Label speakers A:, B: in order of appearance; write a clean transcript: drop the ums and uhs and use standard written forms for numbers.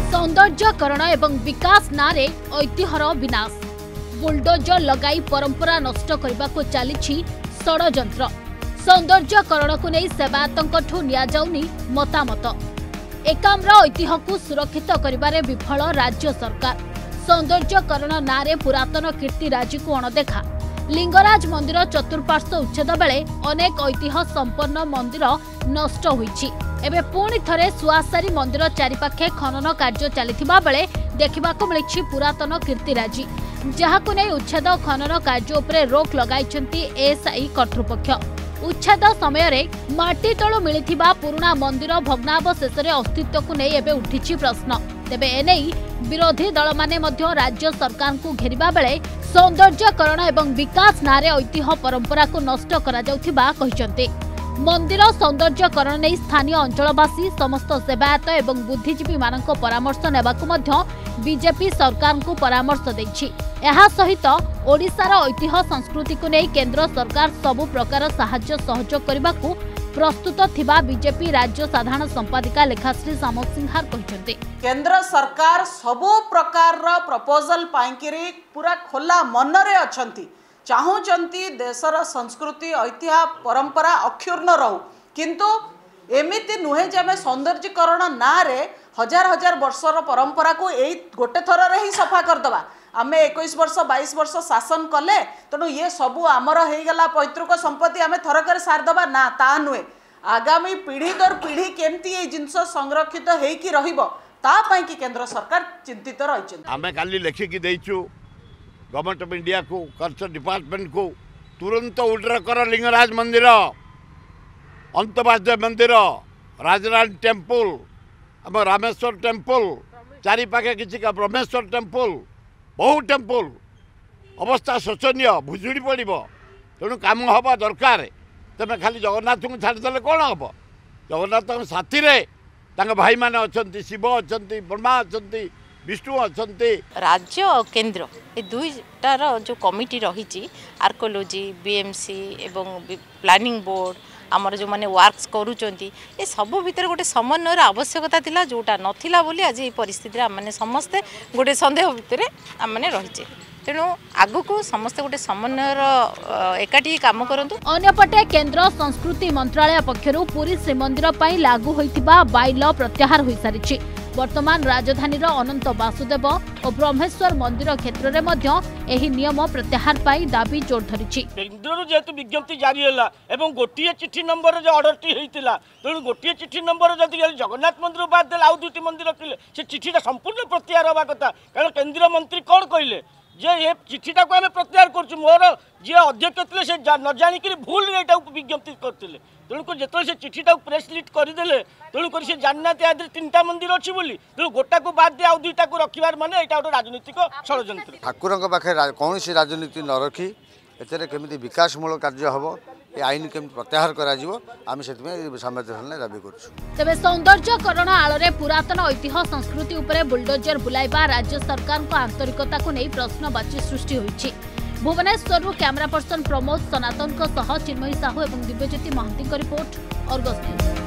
A: सौंदर्यकरण एवं विकास नारे ऐतिह्यर विनाश बुलडोजर लगाई परंपरा नष्ट करने को चली षड्यंत्र सौंदर्यकरण को नहीं सेवायतों नियाजाउनी मतामत एकाम्र ऐतिह्य को सुरक्षित करिबारे विफल राज्य सरकार सौंदर्यकरण नारे पुरातन कीर्तिराजी को अणदेखा लिंगराज मंदिर चतुर्पार्श्व उच्छेद बेले अनेक ऐतिह्य संपन्न मंदिर नष्ट होईछि। एबे पुणी थरे सुआसारी मंदिर चारिपाखे खनन कार्य चलिथिबा बेले देखिबाको मिलिछि पुरातन कीर्तिराजी जहाकु नै उच्छेद खनन कार्य उपरे रोक लगाइछन्ति एएसआई कर्तृपक्ष। उच्छेद समय रे माटी तळु मिलिथिबा पुराना मंदिर भग्नावशेष रे अस्तित्व को नै एबे उठिछि प्रश्न। तेबे एनै विरोधी दल माने मध्य राज्य सरकार को घेरिबा बेले सौंदर्यकरण एवं विकास नारे ऐतिह्य परंपरा को नष्ट करा जाउथिबा कहिसन्ते। मंदिर सौंदर्यकरण नहीं स्थानीय अंचलवासी समस्त सेवायत एवं बुद्धिजीवी मानक परामर्श नेबाकु मध्य बीजेपी सरकार को परामर्श दैछि। एहा सहित ओडिशार ऐतिह्य संस्कृति को नहीं केंद्र सरकार सबु प्रकार सहाय्य सहयोग करबाकु प्रस्तुत थिबा बीजेपी राज्य साधारण संपादिका लेखाश्री सामक सिंहार कहिसन्ते।
B: केंद्र सरकार सबु प्रकार प्रपोजल पाइकिरी पूरा खोला मन रे अछंती चाहूचंती देशर संस्कृति ऐतिह्य परंपरा अक्षुण्ण रहू किंतु एमिति नुहे जे आमे सौंदर्यकरण ना रे हजार हजार वर्षर परंपरा को एई गोटे थर रे ही सफा कर दबा। आमे 21 वर्ष 22 वर्ष शासन कले तेणु ये सबू आमर हो गला पैतृक संपत्ति आमे थरकर सार दबा ना ता नुहे आगामी पीढ़ी दर पीढ़ी केमती ए जिंस संरक्षित हेकी रहिबो ता पई कि केंद्र सरकार चिंतित रहिछन।
C: आमे काली लेखि कि देइछु गवर्नमेंट ऑफ इंडिया को कल्चर डिपार्टमेंट को तुरंत उड्र कर लिंगराज मंदिर अंतबाद्य मंदिर राजरानी टेम्पल आम रामेश्वर टेम्पल चारिपाखे किसी का ब्रह्मेश्वर टेम्पल बहु टेम्पल अवस्था शोचनीय भुजुड़ी पड़ो तेणु कम हवा दरकार तेज खाली जगन्नाथ को छाड़देले कौन हम जगन्नाथ साथी भाई मैंने अच्छा शिव अच्छा ब्रह्मा अच्छा विष्णु अच्छा
D: राज्य और केंद्र ये दुईटार जो कमिटी रही आर्कोलॉजी बीएमसी एवं प्लानिंग बोर्ड आमर जो माने वर्क्स करूचंती ये सब भितर गोटे समन्वयर आवश्यकता थिला जोटा नथिला बोली आज ये परिस्थिति आम समस्ते गोटे संदेह भितर आम मैंने रहीचे तेणु आगु को समस्त गोटे समन्वयर एकाठी काम करंतु।
A: अन्यपटे केंद्र संस्कृति मंत्रालय पक्षरु पुरी श्रीमंदिर पई लागू होइतिबा बाइल प्रत्याहार होई सारिछि। वर्तमान राजधानी अनंत वासुदेव और ब्रह्मेश्वर मंदिर क्षेत्र में मध्य एही नियम प्रत्याहार पाई दाबी जोर धरिछि।
E: केंद्र जेतु विज्ञप्ति जारी हैला एवं गोटिए चिट्ठी नंबर जो ऑर्डर टी हेतिला तेणु गोटिए चिट्ठी नंबर जदि जगन्नाथ मंदिर बाद देला आउ दुटी मंदिर थिले से चिट्ठीटा संपूर्ण प्रत्याहार होबा कथा कारण केंद्रीय मंत्री कोन कहिले जे ये चिट्ठीटा को आम प्रत्याहार करछु मोर जे अध्यक्ष थे से न जानिक भूल एटा विज्ञप्ति करते तेणुक जो से चिट्ठीटा प्रेस लिट करदे तेणुक से जानना तीनटा मंदिर अच्छी बोली तेणु गोटा को बाद दिया दुईटा को रखिबार माने एटा गोटे राजनीतिक षड्यंत्र।
F: ठाकुर पाखे कौन राजनीति न रखी एते केमिति विकासमूलक कार्य हम ये आईन केमिति प्रत्याहार करा जिवो आम से संविधान दाबी करछु।
A: तेबे सौंदर्यकरण आଳରେ पुरातन ऐतिह्य संस्कृति उपरे बुलडोजर बुलाइबा राज्य सरकार को आंतरिकता को नहीं प्रश्नवाची सृष्टि होइछि। भुवनेश्वर कैमरा पर्सन प्रमोद सनातन चिन्मयी साहू और दिव्यज्योति महांती रिपोर्ट अर्गस न्यूज।